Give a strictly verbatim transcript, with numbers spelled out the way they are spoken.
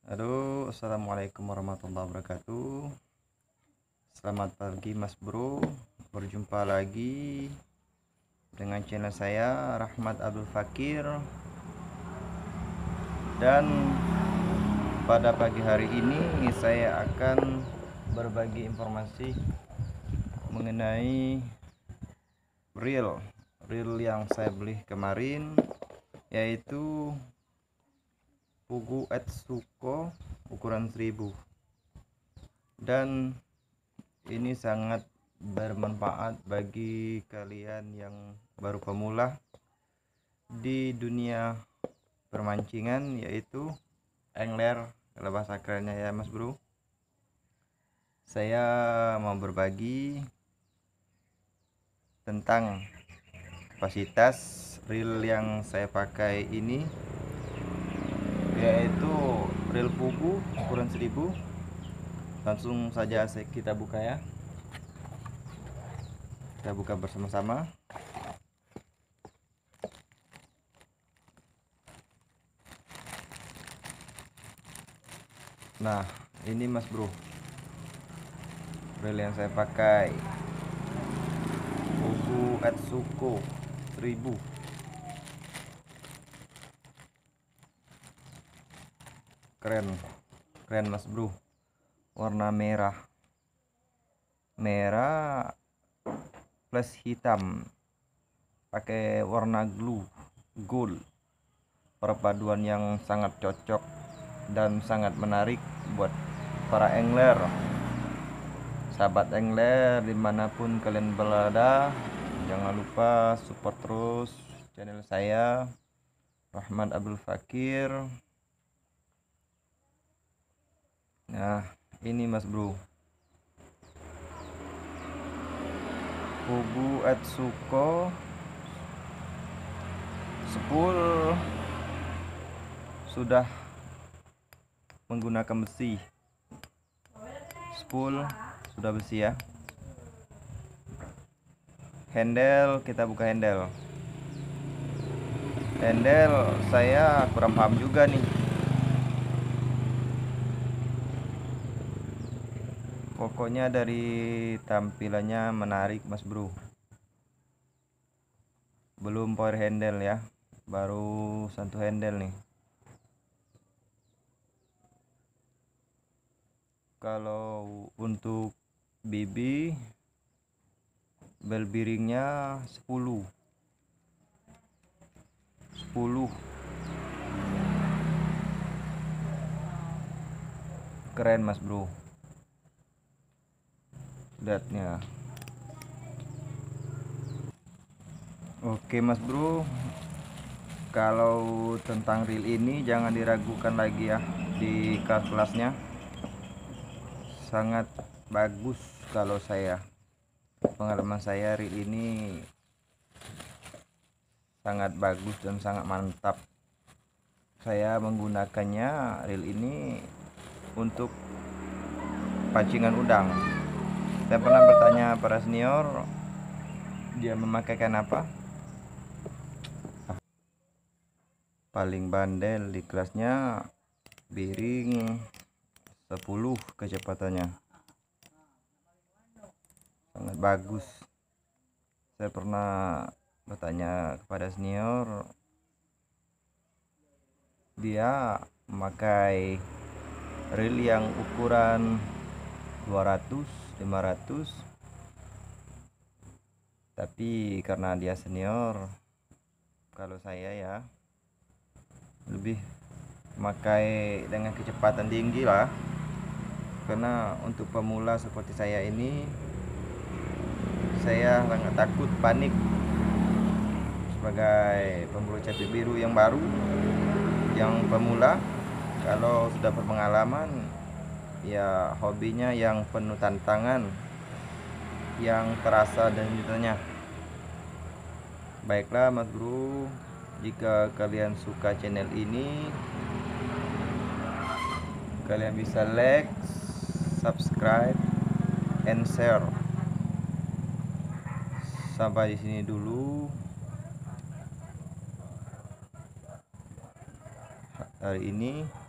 Halo, assalamualaikum warahmatullahi wabarakatuh. Selamat pagi, Mas Bro. Berjumpa lagi dengan channel saya, Rahmat Abdul Fakir. Dan pada pagi hari ini saya akan berbagi informasi mengenai reel reel yang saya beli kemarin, yaitu Pugu Etsuko ukuran seribu, dan ini sangat bermanfaat bagi kalian yang baru pemula di dunia permancingan, yaitu angler kalau bahasa kerennya ya Mas Bro. Saya mau berbagi tentang kapasitas reel yang saya pakai ini, yaitu reel Pugu ukuran seribu. Langsung saja kita buka ya, kita buka bersama-sama. Nah, ini Mas Bro, reel yang saya pakai, Pugu Etsuko seribu. Keren, keren Mas Bro. Warna merah, merah plus hitam, pakai warna glue gold. Perpaduan yang sangat cocok dan sangat menarik buat para angler, sahabat angler dimanapun kalian berada. Jangan lupa support terus channel saya, Rahmat Abdul Fakir. Nah, ini Mas Bro, Pugu Etsuko spool sudah menggunakan besi. Spool sudah besi ya. Handle, kita buka handle. Handle saya kurang paham juga nih. Pokoknya dari tampilannya menarik Mas Bro. Belum power handle ya, baru satu handle nih. Kalau untuk bibi, bel biringnya sepuluh sepuluh. Keren Mas Bro, lihatnya. Oke Mas Bro, kalau tentang reel ini jangan diragukan lagi ya, di kelasnya sangat bagus. Kalau saya, pengalaman saya, reel ini sangat bagus dan sangat mantap. Saya menggunakannya reel ini untuk pancingan udang. Saya pernah bertanya para senior, dia memakaikan apa? Paling bandel di kelasnya biring sepuluh kecepatannya, sangat bagus. Saya pernah bertanya kepada senior, dia memakai reel yang ukuran dua ratus lima ratus, tapi karena dia senior, kalau saya ya lebih memakai dengan kecepatan tinggi lah. Karena untuk pemula seperti saya ini, saya sangat takut, panik sebagai pemburu capit biru yang baru, yang pemula. Kalau sudah berpengalaman ya, hobinya yang penuh tantangan, yang terasa dan ditanya. Baiklah Mas Bro, jika kalian suka channel ini, kalian bisa like, subscribe, and share. Sampai di sini dulu hari ini.